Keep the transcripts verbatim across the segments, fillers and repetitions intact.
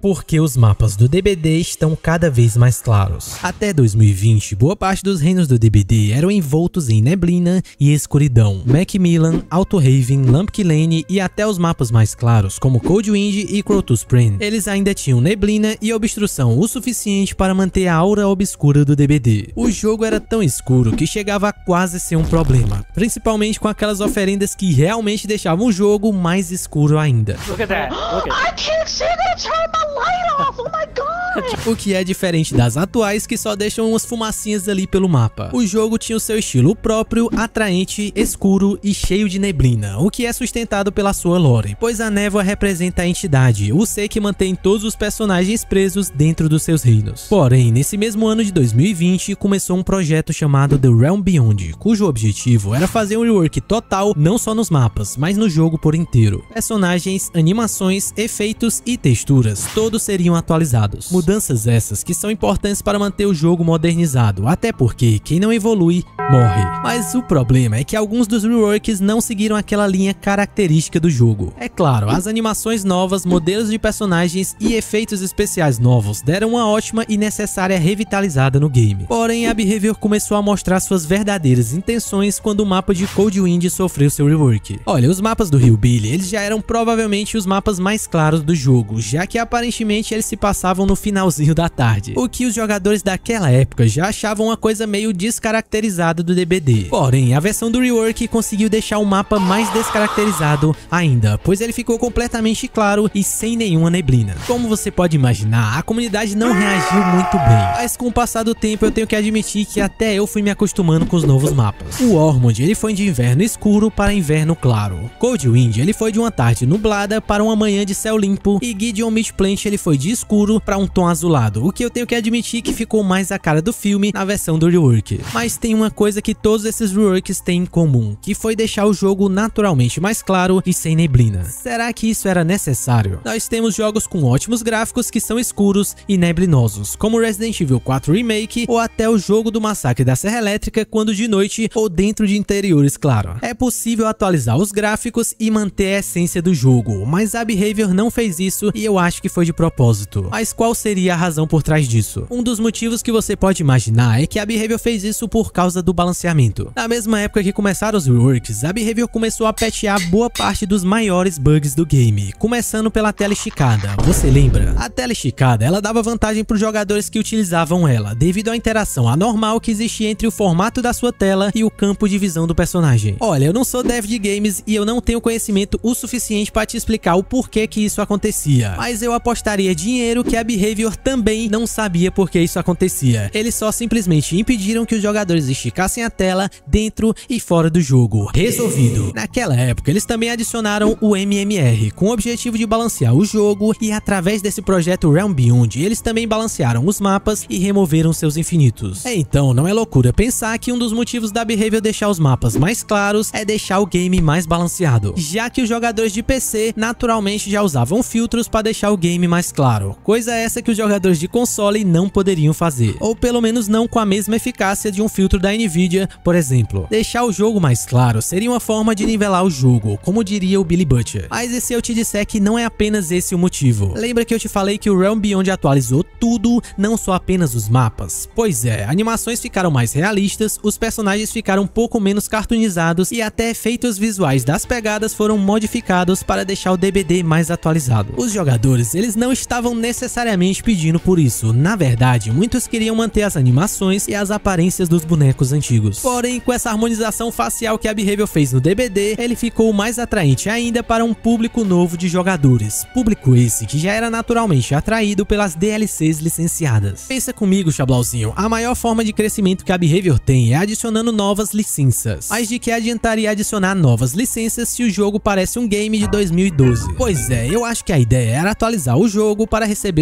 porque os mapas do D B D estão cada vez mais claros. Até dois mil e vinte, boa parte dos reinos do D B D eram envoltos em neblina e escuridão. Macmillan, Altohaven, Lampke Lane e até os mapas mais claros, como Coldwind e Crotusprend, eles ainda tinham neblina e obstrução o suficiente para manter a aura obscura do D B D. O jogo era tão escuro que chegava a quase ser um problema, principalmente com aquelas oferendas que realmente deixavam o jogo mais escuro ainda. Look at that. Look at I can't see that. Turn my light off. Oh my god. O que é diferente das atuais, que só deixam umas fumacinhas ali pelo mapa. O jogo tinha o seu estilo próprio, atraente, escuro e cheio de neblina, o que é sustentado pela sua lore, pois a névoa representa a entidade, o ser que mantém todos os personagens presos dentro dos seus reinos. Porém, nesse mesmo ano de dois mil e vinte, começou um projeto chamado The Realm Beyond, cujo objetivo era fazer um rework total, não só nos mapas, mas no jogo por inteiro. Personagens, animações, efeitos e texturas, todos seriam atualizados. Mudanças essas que são importantes para manter o jogo modernizado, até porque quem não evolui, morre. Mas o problema é que alguns dos reworks não seguiram aquela linha característica do jogo. É claro, as animações novas, modelos de personagens e efeitos especiais novos deram uma ótima e necessária revitalizada no game. Porém, a Behaviour começou a mostrar suas verdadeiras intenções quando o mapa de Coldwind sofreu seu rework. Olha, os mapas do Hillbilly, eles já eram provavelmente os mapas mais claros do jogo, já que aparentemente eles se passavam no finalzinho da tarde, o que os jogadores daquela época já achavam uma coisa meio descaracterizada do D B D. Porém, a versão do rework conseguiu deixar o mapa mais descaracterizado ainda, pois ele ficou completamente claro e sem nenhuma neblina. Como você pode imaginar, a comunidade não reagiu muito bem, mas com o passar do tempo eu tenho que admitir que até eu fui me acostumando com os novos mapas. O Ormond, ele foi de inverno escuro para inverno claro. Coldwind, ele foi de uma tarde nublada para uma manhã de céu limpo, e Gideon Midplant, ele foi de escuro para um tom azulado, o que eu tenho que admitir que ficou mais a cara do filme na versão do rework. Mas tem uma coisa que todos esses reworks têm em comum, que foi deixar o jogo naturalmente mais claro e sem neblina. Será que isso era necessário? Nós temos jogos com ótimos gráficos que são escuros e neblinosos, como Resident Evil quatro Remake ou até o jogo do Massacre da Serra Elétrica quando de noite ou dentro de interiores, claro. É possível atualizar os gráficos e manter a essência do jogo, mas a Behaviour não fez isso e eu acho que foi de propósito. Mas qual seria a razão por trás disso? Um dos motivos que você pode imaginar é que a Behaviour fez isso por causa do balanceamento. Na mesma época que começaram os reworks, a Behaviour começou a patchar boa parte dos maiores bugs do game, começando pela tela esticada. Você lembra? A tela esticada, ela dava vantagem para os jogadores que utilizavam ela, devido à interação anormal que existia entre o formato da sua tela e o campo de visão do personagem. Olha, eu não sou dev de games e eu não tenho conhecimento o suficiente para te explicar o porquê que isso acontecia, mas eu apostaria dinheiro que a Behaviour também não sabia por que isso acontecia. Eles só simplesmente impediram que os jogadores esticassem a tela dentro e fora do jogo. Resolvido. Naquela época, eles também adicionaram o M M R, com o objetivo de balancear o jogo, e através desse projeto Realm Beyond, eles também balancearam os mapas e removeram seus infinitos. Então, não é loucura pensar que um dos motivos da Behaviour deixar os mapas mais claros é deixar o game mais balanceado, já que os jogadores de P C naturalmente já usavam filtros para deixar o game mais claro, coisa essa que os jogadores de console não poderiam fazer, ou pelo menos não com a mesma eficácia de um filtro da Nvidia, por exemplo. Deixar o jogo mais claro seria uma forma de nivelar o jogo, como diria o Billy Butcher. Mas e se eu te disser que não é apenas esse o motivo? Lembra que eu te falei que o Realm Beyond atualizou tudo, não só apenas os mapas? Pois é, animações ficaram mais realistas, os personagens ficaram um pouco menos cartoonizados e até efeitos visuais das pegadas foram modificados para deixar o D B D mais atualizado. Os jogadores, eles não estavam necessariamente pedindo por isso. Na verdade, muitos queriam manter as animações e as aparências dos bonecos antigos. Porém, com essa harmonização facial que a Behaviour fez no D B D, ele ficou mais atraente ainda para um público novo de jogadores. Público esse que já era naturalmente atraído pelas D L Cs licenciadas. Pensa comigo, Chablauzinho, a maior forma de crescimento que a Behaviour tem é adicionando novas licenças. Mas de que adiantaria adicionar novas licenças se o jogo parece um game de dois mil e doze? Pois é, eu acho que a ideia era atualizar o jogo para receber os jogadores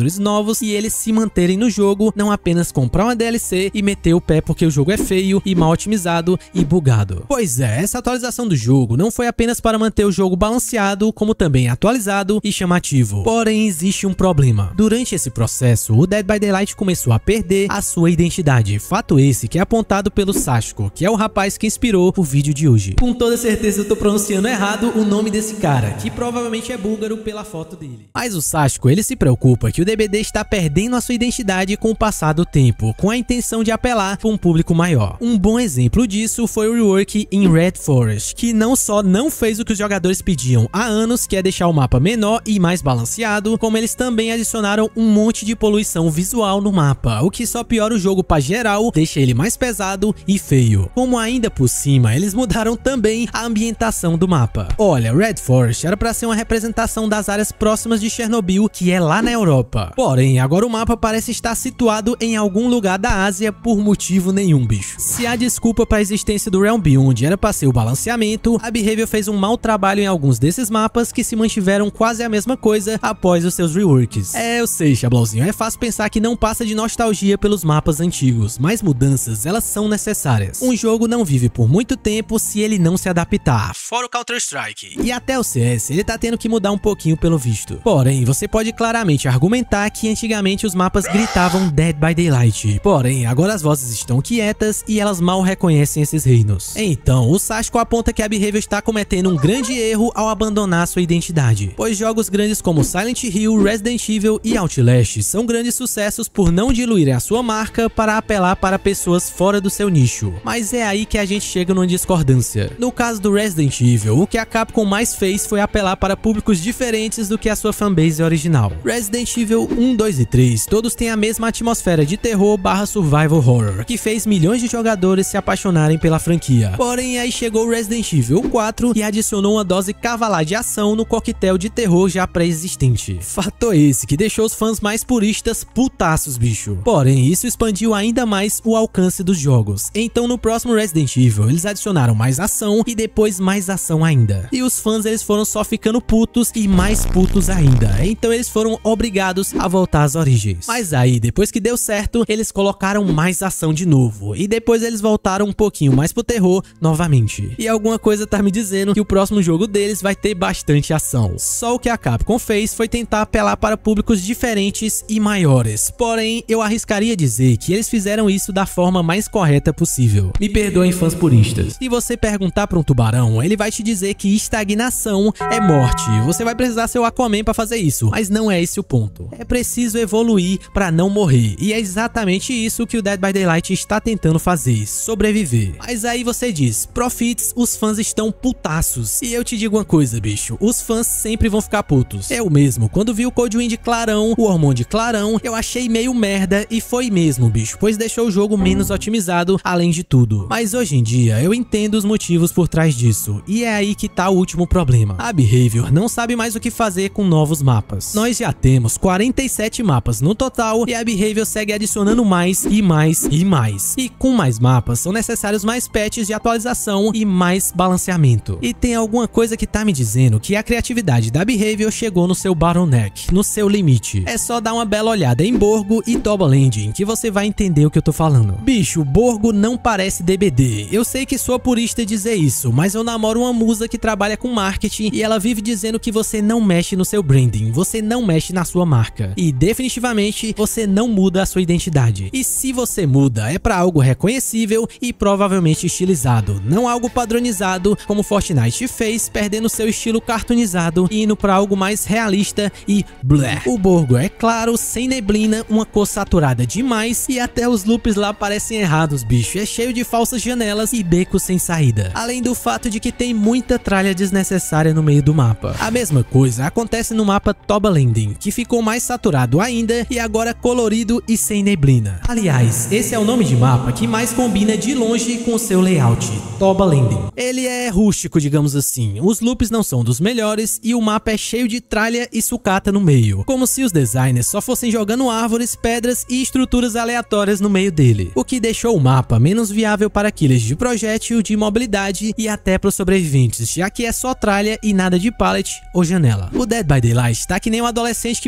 jogadores novos e eles se manterem no jogo, não apenas comprar uma D L C e meter o pé porque o jogo é feio e mal otimizado e bugado. Pois é, essa atualização do jogo não foi apenas para manter o jogo balanceado, como também atualizado e chamativo. Porém, existe um problema. Durante esse processo, o Dead by Daylight começou a perder a sua identidade. Fato esse que é apontado pelo Sashko, que é o rapaz que inspirou o vídeo de hoje. Com toda certeza eu tô pronunciando errado o nome desse cara, que provavelmente é búlgaro pela foto dele. Mas o Sashko, ele se preocupa que o D B D está perdendo a sua identidade com o passar do tempo, com a intenção de apelar para um público maior. Um bom exemplo disso foi o rework em Red Forest, que não só não fez o que os jogadores pediam há anos, que é deixar o mapa menor e mais balanceado, como eles também adicionaram um monte de poluição visual no mapa, o que só piora o jogo para geral, deixa ele mais pesado e feio. Como ainda por cima, eles mudaram também a ambientação do mapa. Olha, Red Forest era para ser uma representação das áreas próximas de Chernobyl, que é lá na Europa. Porém, agora o mapa parece estar situado em algum lugar da Ásia por motivo nenhum, bicho. Se a desculpa para a existência do Realm Beyond era para ser o balanceamento, a Behavior fez um mau trabalho em alguns desses mapas que se mantiveram quase a mesma coisa após os seus reworks. É, eu sei, Chablauzinho, é fácil pensar que não passa de nostalgia pelos mapas antigos, mas mudanças, elas são necessárias. Um jogo não vive por muito tempo se ele não se adaptar, fora o Counter-Strike. E até o C S, ele tá tendo que mudar um pouquinho pelo visto. Porém, você pode claramente argumentar que antigamente os mapas gritavam Dead by Daylight. Porém, agora as vozes estão quietas e elas mal reconhecem esses reinos. Então, o Sashko aponta que a Behavior está cometendo um grande erro ao abandonar sua identidade, pois jogos grandes como Silent Hill, Resident Evil e Outlast são grandes sucessos por não diluírem a sua marca para apelar para pessoas fora do seu nicho. Mas é aí que a gente chega numa discordância. No caso do Resident Evil, o que a Capcom mais fez foi apelar para públicos diferentes do que a sua fanbase original. Resident Evil um, dois e três, todos têm a mesma atmosfera de terror barra survival horror, que fez milhões de jogadores se apaixonarem pela franquia. Porém, aí chegou o Resident Evil quatro e adicionou uma dose cavalar de ação no coquetel de terror já pré-existente. Fato esse que deixou os fãs mais puristas putaços, bicho. Porém, isso expandiu ainda mais o alcance dos jogos. Então, no próximo Resident Evil, eles adicionaram mais ação e depois mais ação ainda. E os fãs, eles foram só ficando putos e mais putos ainda. Então, eles foram obrigados a voltar às origens. Mas aí, depois que deu certo, eles colocaram mais ação de novo. E depois eles voltaram um pouquinho mais pro terror novamente. E alguma coisa tá me dizendo que o próximo jogo deles vai ter bastante ação. Só o que a Capcom fez foi tentar apelar para públicos diferentes e maiores. Porém, eu arriscaria dizer que eles fizeram isso da forma mais correta possível. Me perdoem, fãs puristas. Se você perguntar para um tubarão, ele vai te dizer que estagnação é morte. Você vai precisar ser o Aquaman para fazer isso, mas não é esse o ponto. É preciso evoluir para não morrer. E é exatamente isso que o Dead by Daylight está tentando fazer, sobreviver. Mas aí você diz, Profits, os fãs estão putaços. E eu te digo uma coisa, bicho, os fãs sempre vão ficar putos. Eu mesmo, quando vi o Codewind Clarão, o Hormônio de Clarão, eu achei meio merda e foi mesmo, bicho, pois deixou o jogo menos otimizado, além de tudo. Mas hoje em dia, eu entendo os motivos por trás disso, e é aí que tá o último problema. A Behavior não sabe mais o que fazer com novos mapas. Nós já temos quarenta e sete mapas no total, e a Behavior segue adicionando mais e mais e mais. E com mais mapas, são necessários mais patches de atualização e mais balanceamento. E tem alguma coisa que tá me dizendo que a criatividade da Behavior chegou no seu bottleneck, no seu limite. É só dar uma bela olhada em Borgo e Double Ending que você vai entender o que eu tô falando. Bicho, Borgo não parece D B D. Eu sei que sou purista dizer isso, mas eu namoro uma musa que trabalha com marketing e ela vive dizendo que você não mexe no seu branding, você não mexe na sua marca. E definitivamente você não muda a sua identidade. E se você muda, é pra algo reconhecível e provavelmente estilizado, não algo padronizado como Fortnite fez, perdendo seu estilo cartoonizado e indo pra algo mais realista e blé. O Borgo é claro, sem neblina, uma cor saturada demais e até os loops lá parecem errados, bicho. É cheio de falsas janelas e becos sem saída. Além do fato de que tem muita tralha desnecessária no meio do mapa. A mesma coisa acontece no mapa Toba Landing, que ficou mais saturado ainda e agora colorido e sem neblina. Aliás, esse é o nome de mapa que mais combina de longe com o seu layout, Toba Landing. Ele é rústico, digamos assim. Os loops não são dos melhores e o mapa é cheio de tralha e sucata no meio, como se os designers só fossem jogando árvores, pedras e estruturas aleatórias no meio dele, o que deixou o mapa menos viável para killers de projétil, de mobilidade e até para os sobreviventes, já que é só tralha e nada de pallet ou janela. O Dead by Daylight tá que nem um adolescente que perdeu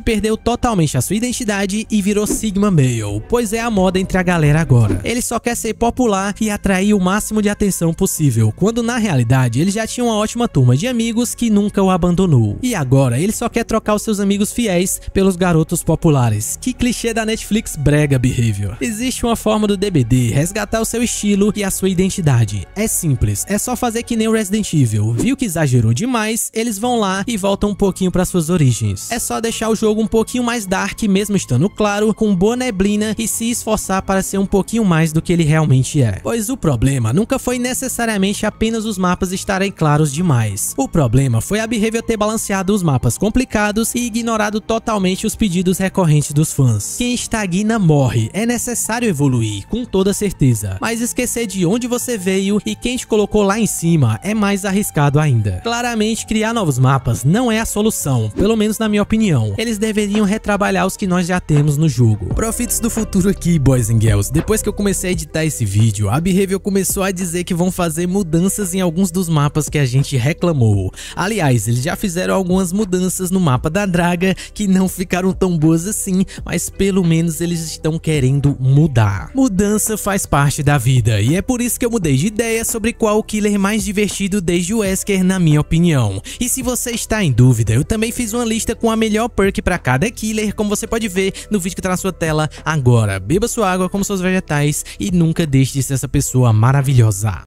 totalmente a sua identidade e virou Sigma Male, pois é a moda entre a galera agora. Ele só quer ser popular e atrair o máximo de atenção possível, quando na realidade ele já tinha uma ótima turma de amigos que nunca o abandonou. E agora ele só quer trocar os seus amigos fiéis pelos garotos populares. Que clichê da Netflix brega behavior. Existe uma forma do D B D resgatar o seu estilo e a sua identidade. É simples, é só fazer que nem o Resident Evil. Viu que exagerou demais, eles vão lá e voltam um pouquinho para suas origens. É só deixar o jogo um pouquinho mais dark, mesmo estando claro, com boa neblina, e se esforçar para ser um pouquinho mais do que ele realmente é. Pois o problema nunca foi necessariamente apenas os mapas estarem claros demais. O problema foi a Behavior ter balanceado os mapas complicados e ignorado totalmente os pedidos recorrentes dos fãs. Quem estagna morre, é necessário evoluir, com toda certeza. Mas esquecer de onde você veio e quem te colocou lá em cima é mais arriscado ainda. Claramente, criar novos mapas não é a solução, pelo menos na minha opinião. Eles deveriam retrabalhar os que nós já temos no jogo. Profits do futuro aqui, boys and girls. Depois que eu comecei a editar esse vídeo, a Behavior começou a dizer que vão fazer mudanças em alguns dos mapas que a gente reclamou. Aliás, eles já fizeram algumas mudanças no mapa da Draga que não ficaram tão boas assim, mas pelo menos eles estão querendo mudar. Mudança faz parte da vida e é por isso que eu mudei de ideia sobre qual o killer mais divertido desde o Wesker, na minha opinião. E se você está em dúvida, eu também fiz uma lista com a melhor perk para cada killer, como você pode ver no vídeo que tá na sua tela agora. Beba sua água, como seus vegetais e nunca deixe de ser essa pessoa maravilhosa.